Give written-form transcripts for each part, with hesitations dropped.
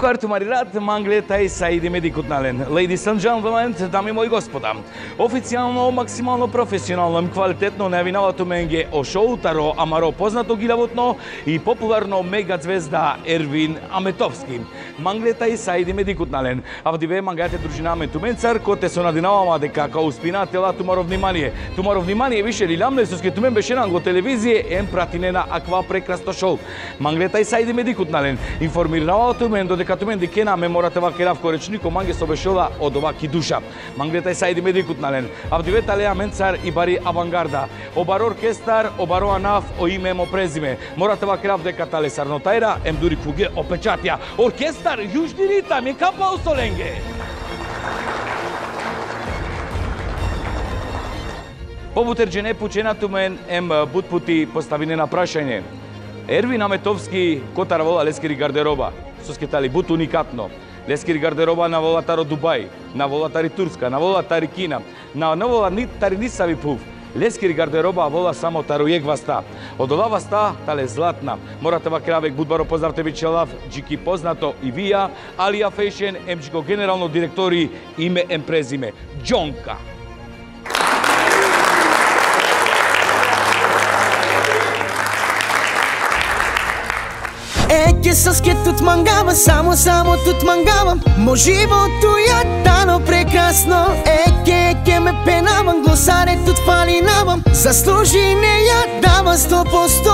Quartu Marirat, Mangleta i Saidi Medikutnalen. Ladies and gentlemen, dame i moji gospoda. Oficijalno, maksimalno profesionalno, kvalitetno najavljavatu menge o šou Taro Amaro poznato gilavotno i popularno mega zvezda Ervin Ametovski. Mangleta i Saidi Medikutnalen. Avdive mangate družina Metumencar, kote su nadinavama дека kao uspinatela Tumarov внимание. Tumarov внимание više lilamne su ske tumen bešenango televizije em pratinena akva prekrasno šou. Mangleta i Saidi Medikutnalen. Informirava tumen dodека tumen dikena me morate vakerav korečniko mange sobešola od ovaki duša. Mangleta i Saidi Medikutnalen. Avdiveta Lea Mencar i bari avangarda. Obar orkestar, obaro anaf o ime mo prezime. Morate vakerav deka tale sarnotajra em duri kuge opečatja. Orkestar južni ritam je kapao solenge. Побутерджене пучена тумен ем бутпути поставине на прашање. Ервин Аметовски котар вола лескири гардероба. Соскетали бут уникатно. Лескири гардероба на вола таро Дубај, на вола тари Турска, на вола тари Кина, на вола тари Нисави пув. Лескири гардероба вола само таро јегваста. Од ова васта тале златна. Морате вакравек будбаро поздравте бичелав, джики познато и вија, Алија Фешен, емчко генерално директори, име ем презиме. Џонка. Che sa che тут mangava, само тут mangava. Мо живото я дано прекрасно. Che me penavam, гласаре тут фалинавам. Заслужи не я дава 100%.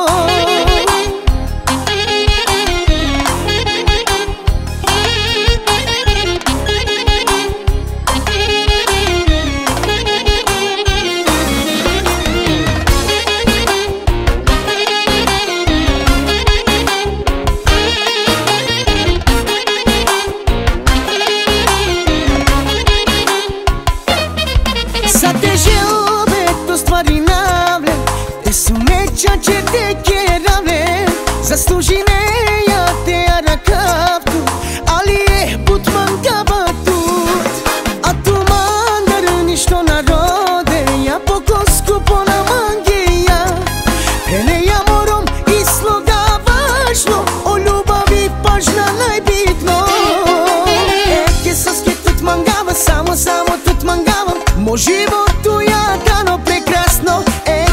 Ce te cherave, заслужи не я те аракавту, али е пут мангава тут. А ту мандар ништо народе, я покоску пона мангия. Пене я мором и слога важно, о любави пажна најбитно. Ке сас ке тут мангава, само тут мангавам. Мо живото ја дано прекрасно.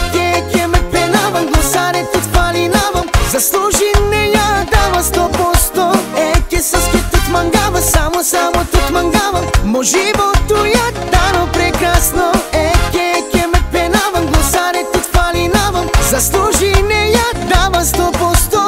Заслужи не я дава 100%. Che sa che тут mangava, само тут mangava. Мо живото ја дано прекрасно. Che me пенавам, гласаре тут фалинавам. Заслужи не я дава 100%.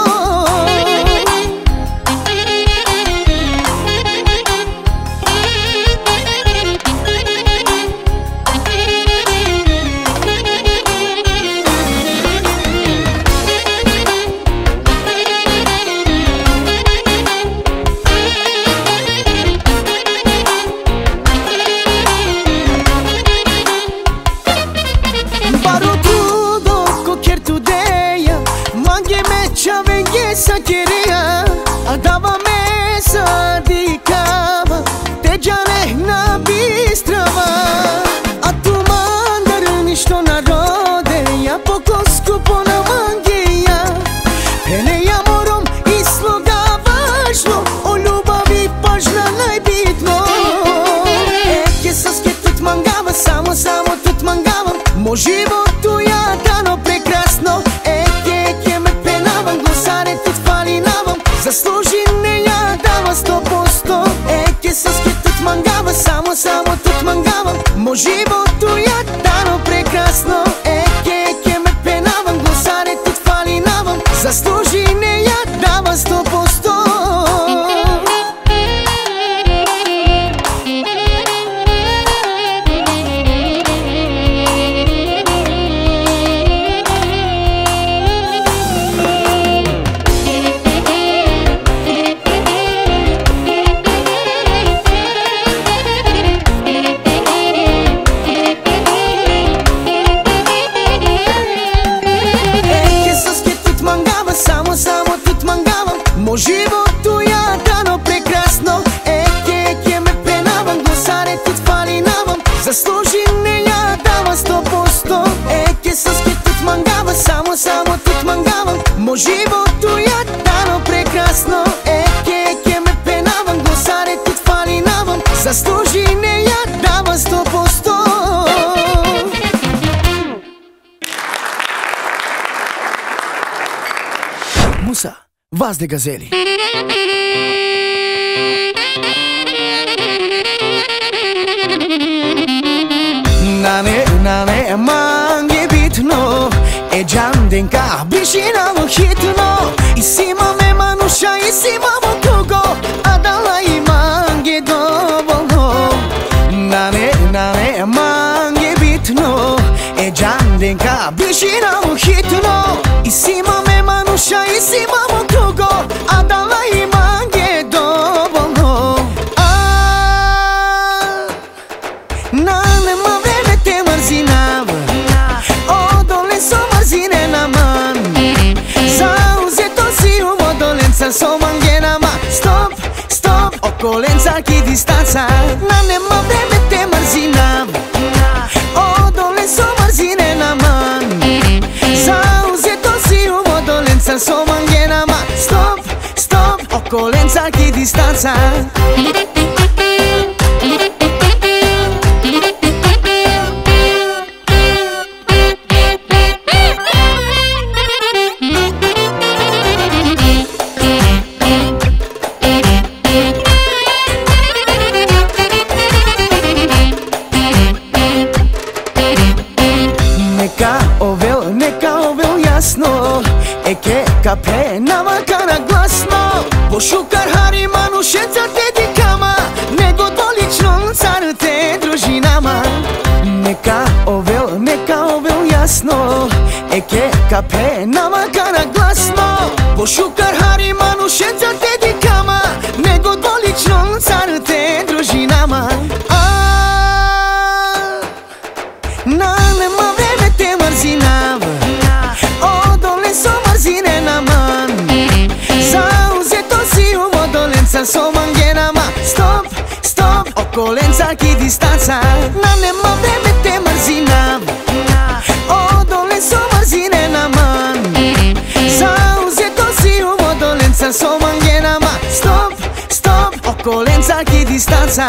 Sa queria, dava mesa di cava, te giale na bistrava. A tu mandar ništo narode, ja poko skupo na mangija. Pene ja morom i sloga važno, o ljubavi pažna najbitno. Che sa che тут mangava, samo тут mangavam. Мо живото ја дано прекрасно. Che me penavam, гласаре тут фалинавам. Заслужи не я дава 100%. Che sa che тут mangava, само тут mangavам. Мо живото ја дано прекрасно. Che me penavam, гласаре тут фалинавам. Заслужи не я дава 100%. Само тут mangavам. Мо живото ја дано прекрасно. Che me пенавам, гласаре тут фалинавам. Заслужи не ја дава 100%. Che sa che тут mangava, само тут mangavам. Мо живото ја дано прекрасно. Che me Musa, vas de gazeli. Nane mange bitno e janden ka bishina mo hitno isima me manusha isima mo kugo adala mange dobo nane mange bitno e janden ka bishina mo hitno isima me manusha isima mo kugo adala mange dobo nane ma marzinava o dolența marzine na man zauze tosi u modolența so manghena ma stop stop o colența chi distanța nane ma vreme te marzinava o dolența marzine na man zauze tosi u modolența so manghena ma stop stop o colența chi distanța E che capena makana glasno Pošukar hari manušenca te dikama Nego dolično car te družinama Neka ovel jasno E che capena makana glasno Pošukar hari manušenca te dikama Nego dolično car te družinama Nane ma vreme te marzinava marzine na man zauze tosi u modolența so manghena ma stop stop o colența chi distanța nane ma vreme te marzinava o dolența marzine na man zauze tosi u modolența so manghena ma stop stop o colența chi distanța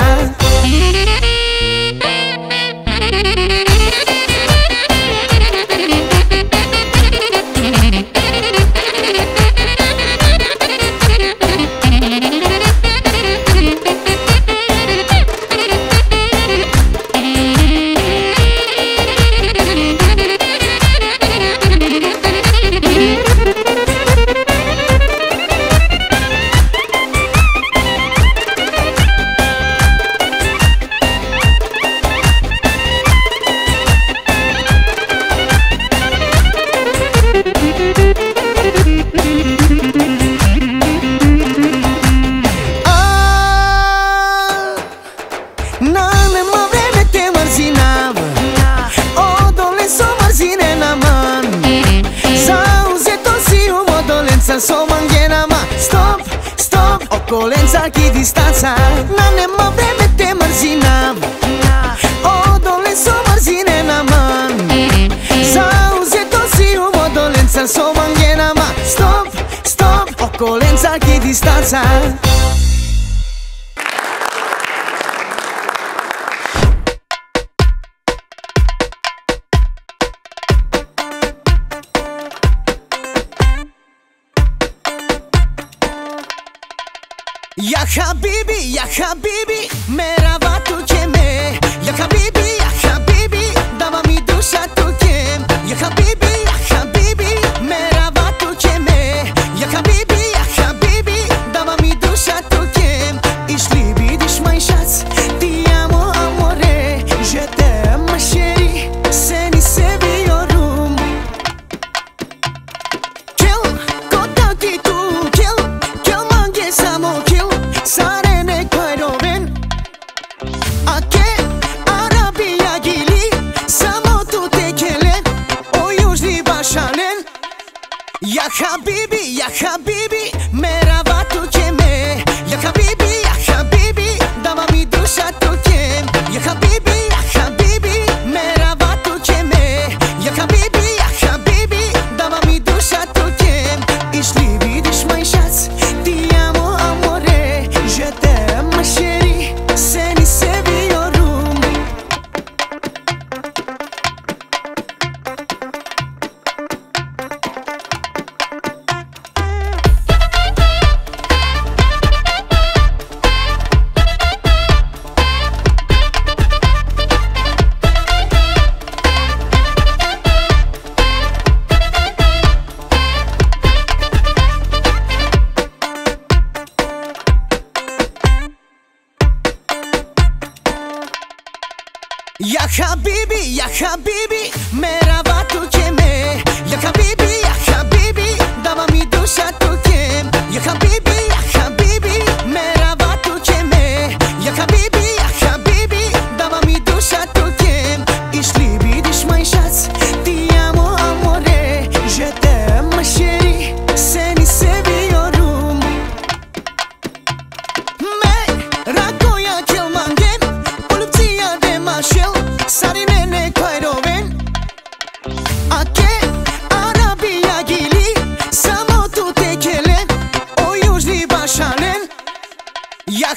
so manghena ma stop stop o colența chi distanța nane ma vreme te marzinava o dolența marzine na man zauze tosi u modolența so manghena ma stop stop o colența chi distanța Ya habibi, mera va tu che me Ya habibi, dava mi dusha tu che Ya habibi, mera va tu che me Ya habibi, dava mi dusha tu che Ich liebe dich mein Schatz, ti amo amore Je t'aime ma chérie, se ni se viorum Kill, kotaki tu, kill mange samo kill Sarene kajroven Ake Arabia gili Samo tu tekelen O južni bašalen Ya habibi Mera vatu ke me Ya habibi Dava mi duša tu ke Ya habibi Mera vatu ke me Ya habibi Dava mi duša tu ke Ich liebe dich mein Schatz Ti amo amore Je t'aime ma chérie Se ni se viorum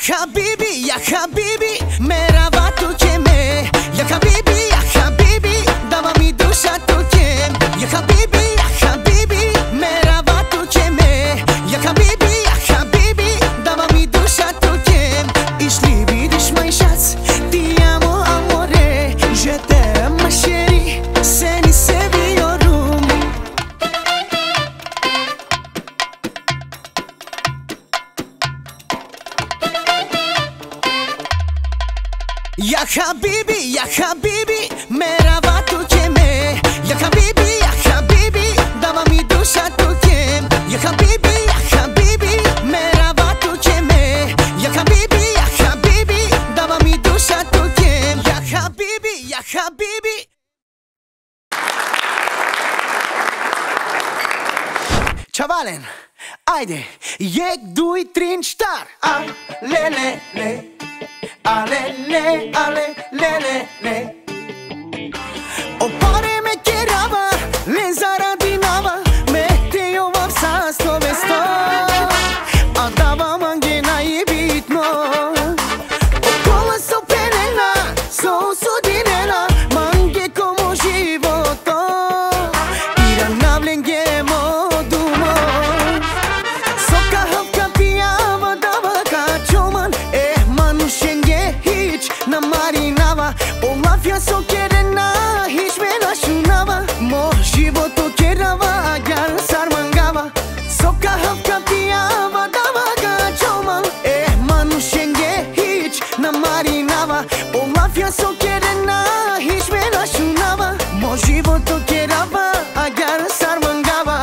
habibi, mera va tu che me. Ya habibi, dava-mi duša tu che. Ya habibi, mera va tu che me. Ya habibi, dava-mi duša tu che. Ich liebe dich mein Schatz, ti amo amore. Je t'aime ma chérie, seni seviyorum. Ya habibi, mera va tu che me. Ya habibi, dava-mi duša tu che. Ya habibi, mera va tu che me. Ya habibi, dava-mi duša tu che. Ya habibi. Chavalen, ajde, 1, 2, 3, start. Ale, le. Opare me kerava, le zaradinava, meteo v absas to vesto. Adava mangena i bitno. Okola so penena, so sudinena, mange como životo. Ira navlengemo dumo. Soka havka pijava, dava kačoman, manushenje hiç na marinava. Olafia so kerena, hiç me našunava. Mo životo kerava, gar sarmangava. Soka havka pijava, dava kačoman, manushenje hiç na marinava. Olafia so kerena, hiç me našunava. Mo životo kerava, gar sarmangava.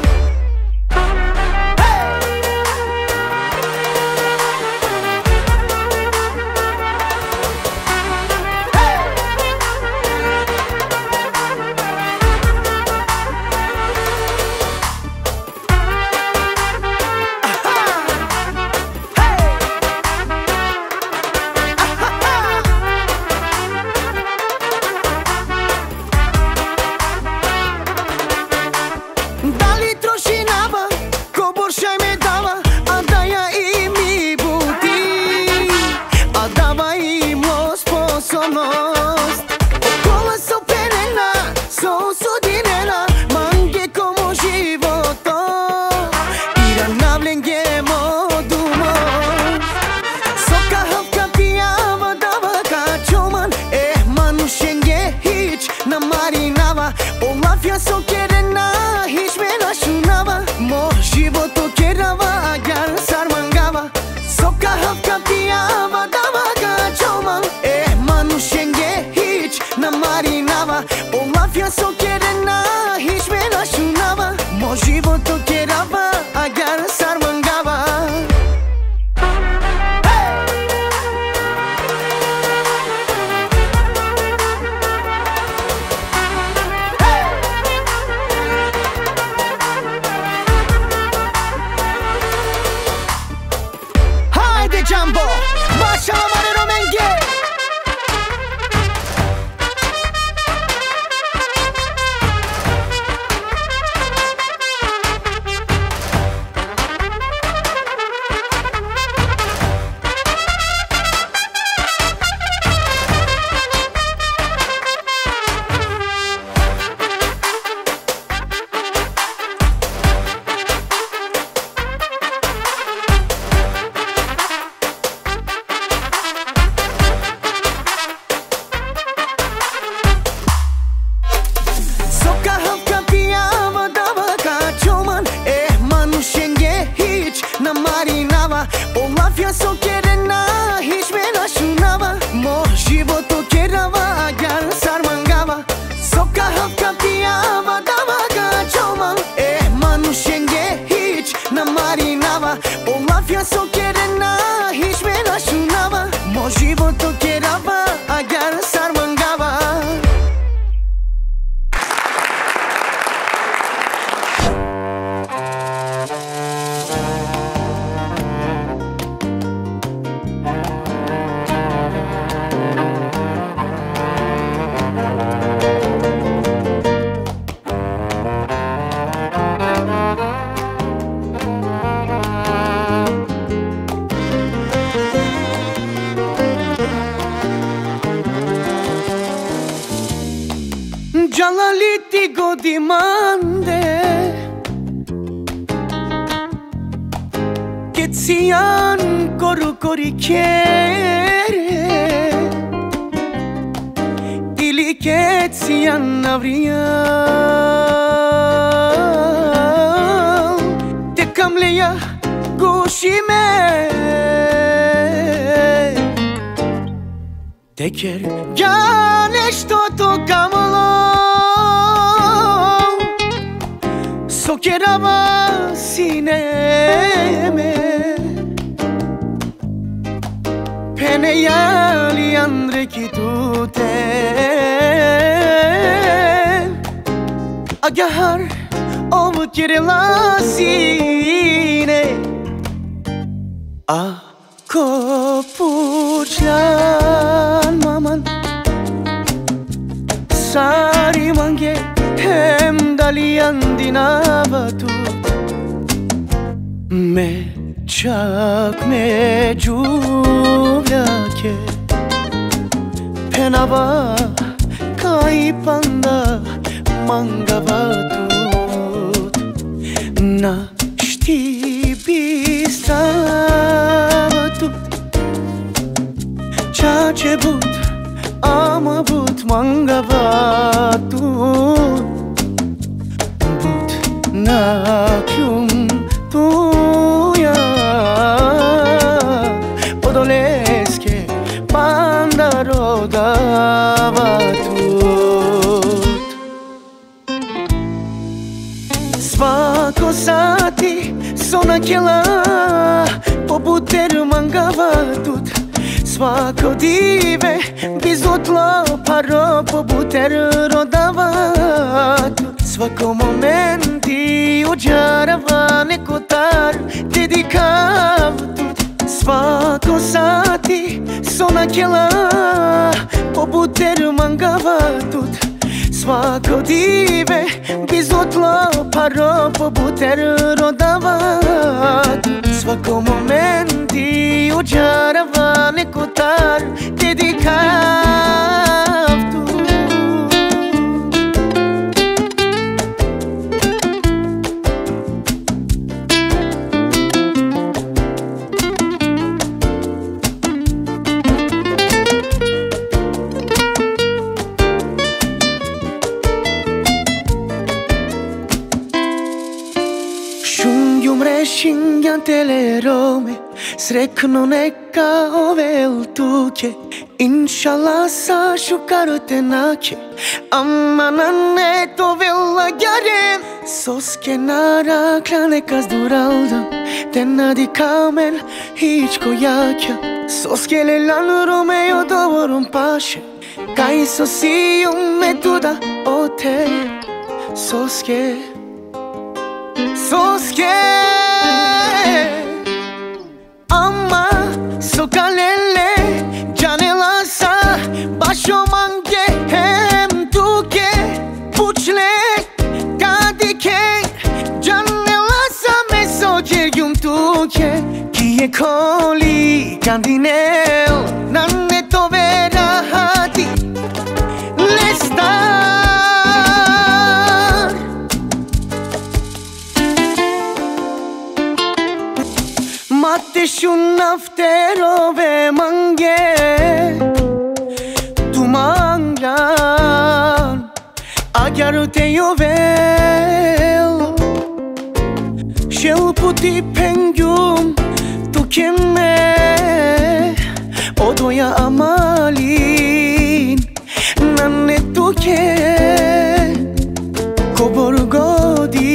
Dali trošinava, ko boršaj me dava, a daja i mi buti, a dava imlo sposobnost. Okola so penena, so sudinena, mange como životo. Ira navlengemo dumo. Soka havka pijava, dava kačoman, manushenje hiç na marinava. Olafia so kerena, hiç me našunava. Mo životo kerava, gar sarmangava. Soka havka pijava, dava kačoman, manushenje hiç na marinava. Olafia so kerena, hiç me našunava. Mo životo kerava, gar sarmangava. Haydi Jumbo, başla Marino Menge. Soka havka pijava, dava kačoman, manushenje hiç na marinava. Olafia so kerena, hiç me našunava. Mo životo kerava, gar sarmangava. Soka havka pijava, dava kačoman, manushenje hiç na marinava. Olafia so kerena, hiç me našunava. Mo životo kerava, gar sarmangava. sian koru korikere Iliket sian navriyan Te kamleya gushime Teker ganeshto to kamlo Sokerava sineme Peneyali andre ki tute Agahar ov kirela sine Ako puçlan maman Sari mange hem dalian dinavatu Me çak me juvlake Penava kaipanda mangavatut Na ști bistravatut Ceea ce but am avut mangavatut But n-achium tuia Podoleske pandarodavatut Svako sati sonakela Pobuter mangavatut Svako dive bizutlo paro Pobuter rodavatut Svako momenti uđarava nekotar dedikavtut Svako sati sonakela Pobuter mangavatut Svako dive bizutlo paro Pobuter rodavatut Svako momenti uđarava nekotar dedikavtut Shingyan telerome Srekno neka ovel tuke Inshallah sa shukarte nake Amanane to vela garen Soske nara klane kaz duraldan Tena di kamen hiç koyakya Soske lelan Romeo dovorum paše Kaj sosijum metuda ote Soske Ama sokalele canelasa Başomange hem tuke Puçle kadike Canelasa mesoke yum tuke Kie koli kandinel Nanne to vera hati Lestar Mate shunnaftero ve mange Tu manglan Agar te yovel Shel puti pengyum Tu kemme Odoya amalin Nanne tuke Koborgodi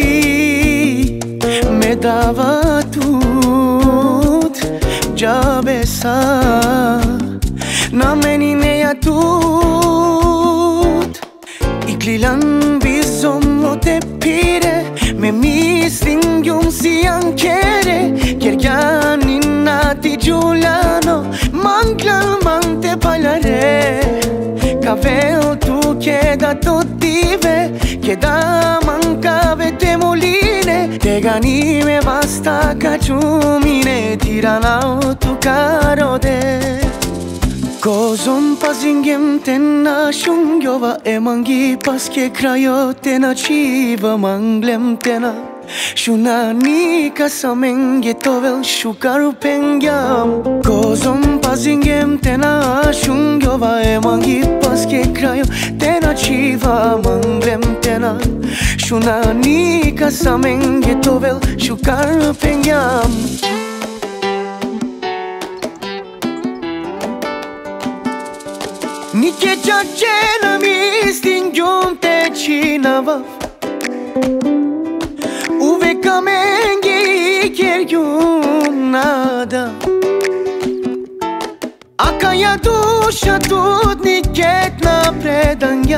Medavatut Jabesa Namenine yatut Iklilan bizom o tepire Me mislim yum siyan kere Gerganin nati giulano Manglan mante palare Cavel tu cheda tutive Cheda mancave temoline Te ganime basta cacciumine Tirana tu carode Kozom pazingem tena shungyova Emangi paske krayo tena chiva manglem tena Shunanika samenge tovel shukaru pengyam Kozom pazingem tena shungyova emangi paske krayo Tena chiva manglem tena Shunanika samenge tovel shukaru pengyam Nike chachena mistingyum te chinavav Uve kamengi kergyum nada Akaya dusha tut niket na predanga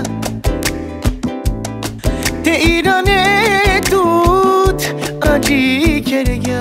Te irane tut aji kerga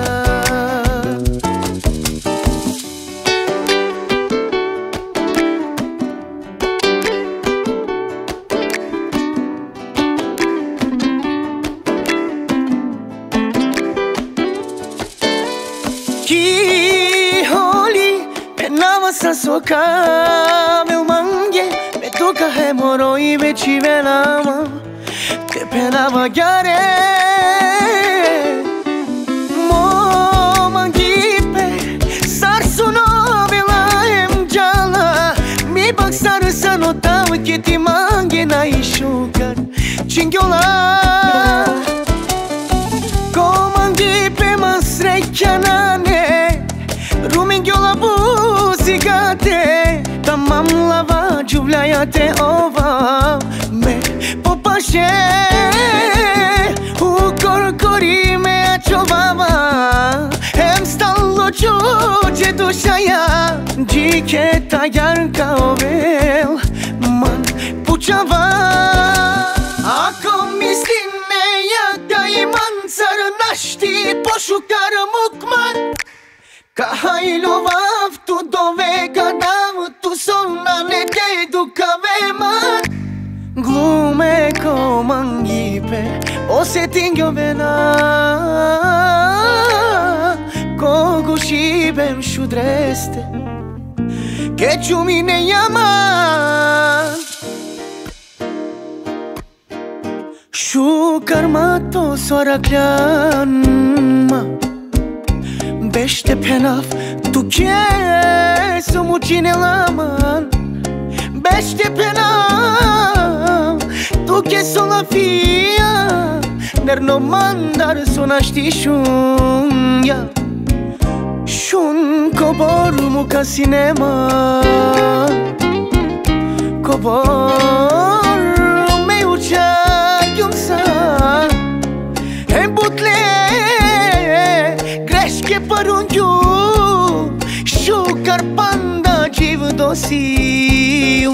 Sasoka meu mange me toca remoro e me tive na mão te pena magare mo mangipe sarsuno bela em jala mi baksar sanotam que te mange na ishukar chingyola ko mangipe masrekanane rumingyola bu Sigate, tamam lava, jublaya te ova Me popashe, u korkori me achovava Hem stallo čuđe dušaja, dike tajarka ovel Man pučava Ako mislim ne ja da imam car našti pošukar mukman Kahailovav tu dovega dam tu sona ne dedu kaveman Glume ko mangipe osetingyo vena Kogu šibem šudreste Keću mi ne jaman Šukar mato sorakljanma Bește penaf, tu che mucine laman Bește penaf, tu che la fia Ner no mandar sona ști șunga Șun cobor muca cinema Cobor meu ceagium sa Em butle Greșke părunchiu Șucar panda jiv dosiu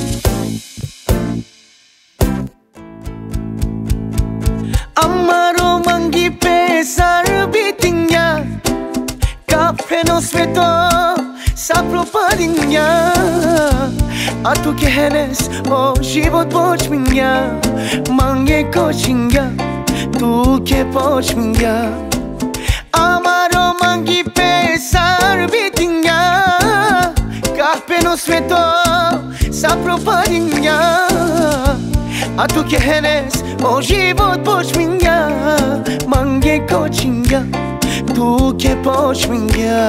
Amaro mangi pe sarbitinja Kapeno sveto sapro padinja A tu ke henes o život počminja Mange kočinja Tu ke počminja Amaro mangi pe sarbitinja Kapeno sveto sapro padinja A tu ke henes o život počminja Mange kočinja Tu ke počminja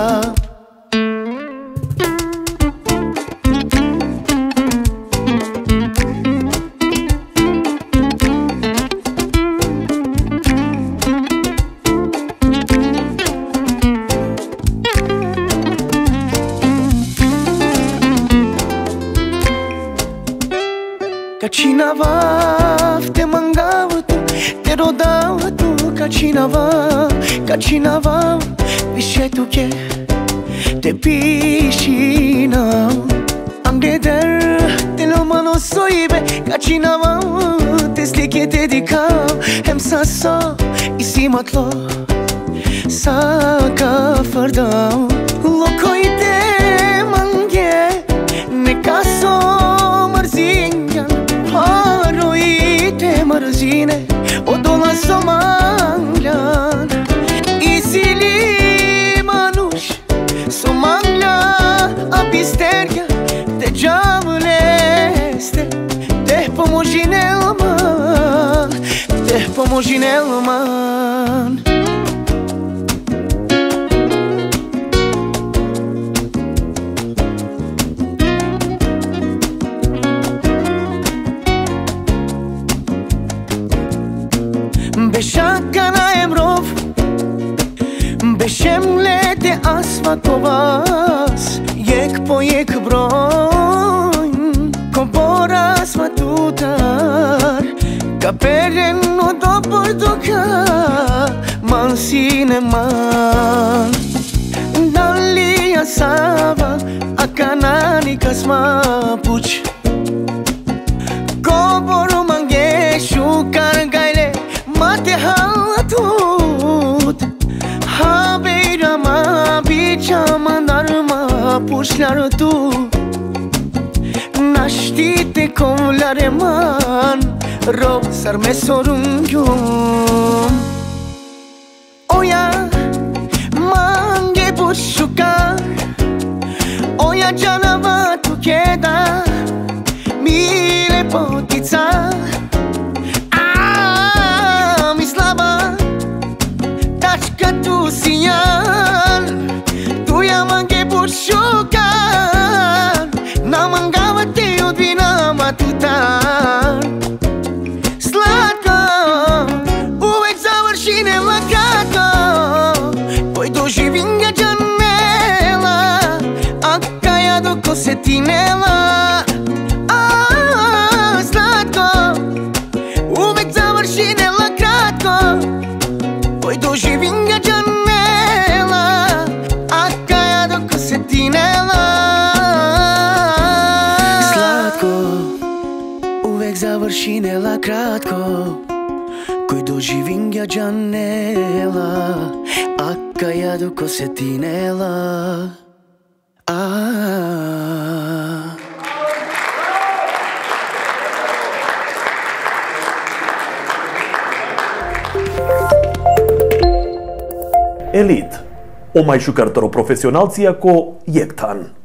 Kacinava te mangava tu, te rodava tu Kacinava, vishe tu che te piscina Anche der te lo mano soibe Kacinava te slike te dikau Hem sasso isi matlo Saka fardau Lokoi te mange Ne kaso marzinjan Haroi te marzine O dola somanglan Isili manush Somangla apisterja Te jamuleste Te pomojinelma Te como ginelman. Beshakana emrov Beshemle te asfatovas Jek po jek brojn Koboras matutar Kaperen no do portoka Mansine man Dali asava Akanani kasma puch Koboro mange shukar gaile Mate hatut Habeira ma bicha mandarma pushlar tu Nashtite komlare man Ro sarme sorungyum Oya mange pushukar Oya janava tu keda Mile potica Tu señal, tu ya mange bushukan, na mangava te odvina matutan. Sladko, uvek završine lakato, poi doživim ga džanela, a kaja doko se tinela. Sladko, uvek završine lakato, poi doživim ga džanela, a kaja doko se tinela. Slatko, uvek završinela kratko, koji doživim ga džanela, a kaja doko se tinela. Elite, o mai jucător profesional cia co Jektan.